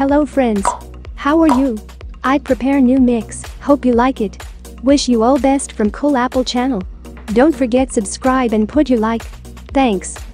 Hello friends. How are you? I prepare new mix, hope you like it. Wish you all best from Cool Apple channel. Don't forget subscribe and put your like. Thanks.